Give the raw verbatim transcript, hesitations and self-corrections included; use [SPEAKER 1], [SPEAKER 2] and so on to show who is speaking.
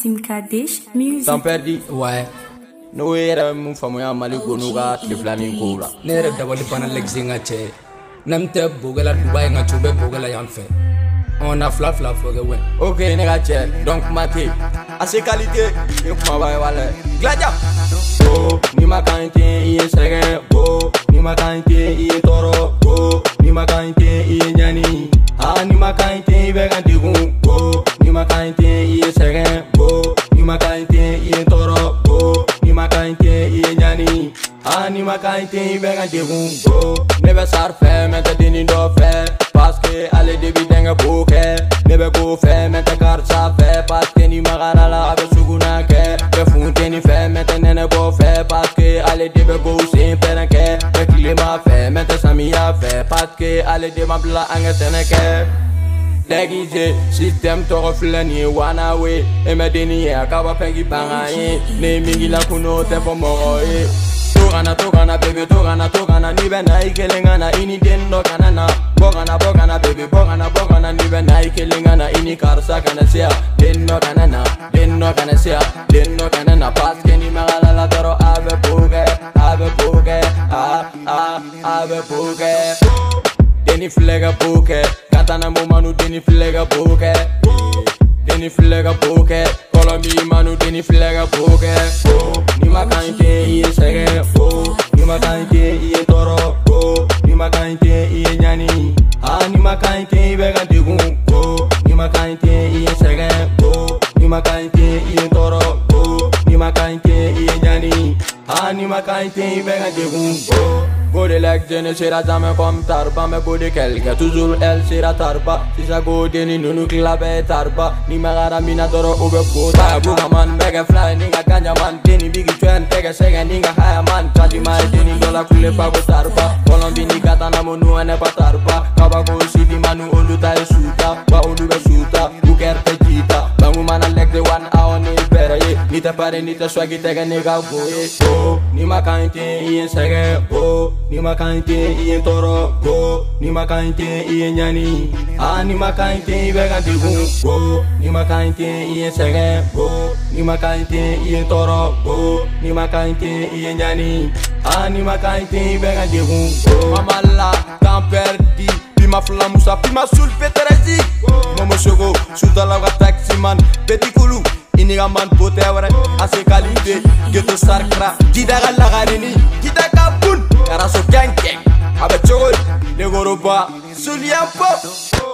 [SPEAKER 1] Sim Kadesh Music.
[SPEAKER 2] Sans perdre,
[SPEAKER 3] ouais.
[SPEAKER 2] nous érons mon famille à Malikonouga, le planning Koura.
[SPEAKER 3] Nere d'abord pendant l'exinga tché. Namte Bogala Dubai nga tube Bogala yanfe. On a fla fla for the way.
[SPEAKER 2] Ok, nega tché, donc maté. À ses qualités, il faut m'avoir valeur. Gladia! Oh, ni ma qualité, il est sérieux. Oh, ni ma qualité, il est toro. Oh, ni ma qualité, il est nyani. Ah, ni ma qualité, il est gantigou. Oh, ni ma qualité, il est sérieux. Oh, ni ma qualité, il est toro. Oh, ni ma qualité, il est nyani. Ah, ni ma qualité, il est gantigou. Oh, nebe sar fait, mais t'as dini do fait. Parce que allez début d'un bouquet. Nebe go fait, mais t'as carte ça fait. Parce que ni ma gana la avec suguna ke. Le fontaine fait, mais t'as nene bo fait. Parce que allez début go c'est un ke. Le climat fait, mais t'as sami a fait. Parce que allez début bla angetene ke. Déguisé, système te reflète ni wana we. Et me dénier à kaba pengi bangaye. Ne mingi la kuno te for moroye. Togana togana baby togana togana ni be na ikelengana ini dendo kanana. Bogana bogana baby bogana bogana ni be na ikelengana ini karsa kana sia. Dendo kanana dendo kana sia. Dendo kanana parce que ni magala la toro ave puge ave puge ah ah ave puge. Deni flega puge katana mo manu deni flega puge. Deni flega puge Colombia manu deni flega puge. Ni ma kante iye sege. Ni ma kante iye toro. Ni ma kante iye nyani. Ah ni ma kante ibe gantigu. Ni ma kante iye sege. Ni ma kante iye toro. Ni ma kante iye nyani. Ah ni ma kante ibe gantigu. Bode like jene sera jamais comme tarba. Mais bode quelqu'un toujours elle sera tarba. Si ça gode ni nunu klabe tarba. Ni magara mina toro ube kota. Buga man mega fly ninga ganja man. Deni bigi twen tega sega ninga haya man. Kati mai deni dola kule pago tarba. Kolombi ni katana monu ane pa tarba. Kabago city manu olu tayo suta. Ba olu be suta. Buker te jita. Bangu mana leg de one hour ni pera ye. Ni te pare ni te swagi tega nega boye. Oh, ni ma kante iye sege. Oh, ni ma kante iye toro. Oh, ni ma kante iye nyani. Ah, ni ma kante ibe gantigu. Oh, ni ma kante iye sege. Oh, ni ma kante iye toro. Oh, ni ma kante iye nyani. Ah, ni ma kante ibe gantigu. Oh, mama la temps perdu. Pima flamusa, pima sul peterezi. Momo shogo, suda la taxi man. Petit koulou, iniga man pote wara. Ase qualité, geto sarkra. Didaga la garini, didaga bun. Karaso gang gang. Abe chogol, negoro ba, suliam pop.